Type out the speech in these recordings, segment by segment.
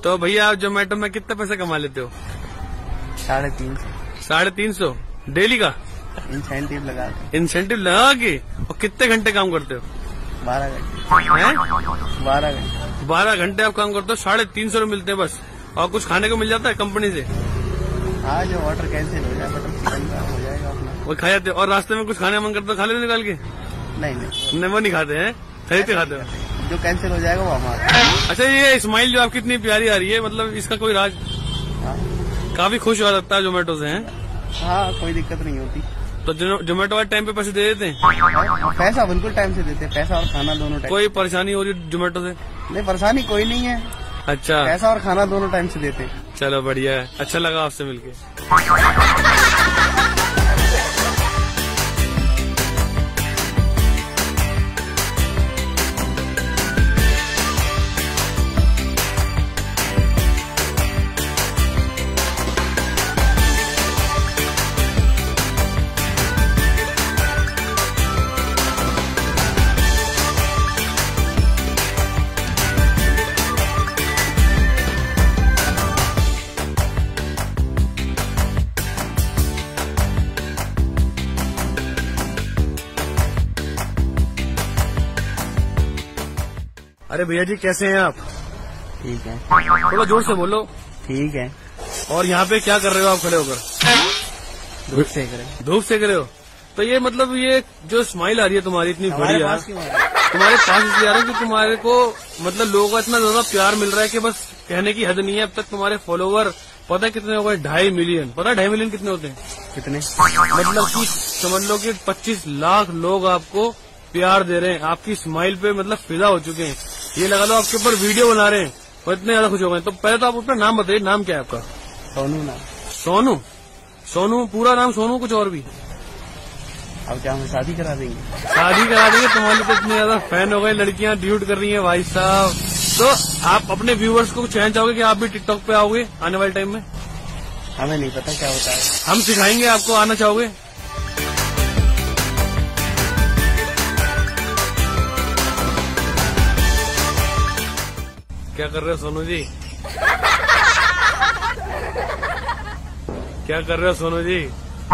तो भैया आप जोमेटो में कितने पैसे कमा लेते हो? 350। 350 डेली का? इंसेंटिव लगा के। इंसेंटिव लगा के? और कितने घंटे काम करते हो? 12 घंटे। 12 घंटे। 12 घंटे आप काम करते हो, 350 मिलते हैं बस। और कुछ खाने को मिल जाता है कंपनी से? हाँ, जो ऑर्डर कैंसिल हो जाए बटर चिकन का हो जाएगा अपना, वो खा जाते हो। और रास्ते में कुछ खाने मन करता खा लेते निकाल के? नहीं वो नहीं खाते हैं, खरीद के खाते हो? जो कैंसिल हो जाएगा वो हमारा। अच्छा, ये स्माइल जो आपकी इतनी प्यारी आ रही है, मतलब इसका कोई राज? हाँ। काफी खुश हो लगता है जोमेटो से, हैं? हाँ, कोई दिक्कत नहीं होती। तो जोमेटो वाले टाइम पे पैसे दे देते हैं? पैसा बिल्कुल टाइम से देते हैं, पैसा और खाना दोनों टाइम। कोई परेशानी हो रही जोमेटो से? नहीं, परेशानी कोई नहीं है। अच्छा, पैसा और खाना दोनों टाइम से देते हैं। चलो बढ़िया है, अच्छा लगा आपसे मिलके। अरे भैया जी, कैसे हैं आप? ठीक है। थोड़ा जोर से बोलो। ठीक है। और यहाँ पे क्या कर रहे हो आप खड़े होकर? धूप सेक रहे। धूप सेक रहे हो? तो ये मतलब ये जो स्माइल आ रही है तुम्हारी इतनी बढ़िया, तुम्हारे पास इसलिए आ रहा है कि तुम्हारे को मतलब लोगों का इतना ज्यादा प्यार मिल रहा है कि बस कहने की हद नहीं है। अब तक तुम्हारे फॉलोवर पता है कितने हो गए? 2.5 मिलियन। पता है 2.5 मिलियन कितने होते हैं? कितने? मतलब कि समझ लो कि 25 लाख लोग आपको प्यार दे रहे हैं, आपकी स्माइल पे मतलब फिदा हो चुके हैं। ये लगा लो आपके ऊपर वीडियो बना रहे हैं और इतने ज्यादा खुश हो गए। तो पहले तो आप अपना नाम बताइए, नाम क्या है आपका? सोनू नाम। सोनू? सोनू पूरा नाम सोनू, कुछ और भी? अब क्या हम शादी करा देंगे? शादी करा देंगे? तुम्हारे तो इतने ज्यादा फैन हो गए, लड़कियां ड्यूट कर रही हैं भाई साहब। तो आप अपने व्यूवर्स को कहना चाहोगे कि आप भी टिकटॉक पे आओगे आने वाले टाइम में? हमें नहीं पता क्या होता है। हम सिखाएंगे आपको, आना चाहोगे? क्या कर रहे हो सोनू जी? क्या कर रहे हो सोनू जी?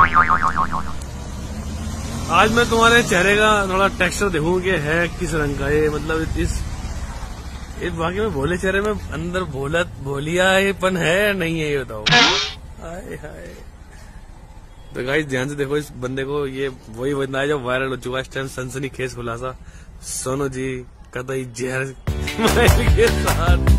आज मैं तुम्हारे चेहरे का थोड़ा टेक्सचर देखूं कि है किस रंग का ये, मतलब इस बाकी में भोले चेहरे में अंदर भोलियापन है या नहीं है, ये बताओ। हाय हाय। तो गाइस ध्यान से देखो इस बंदे को, ये वही बंदा है जो वायरल हो चुका है इस टाइम, सनसनीखेज खुलासा सोनू जी कतई जहर के साथ।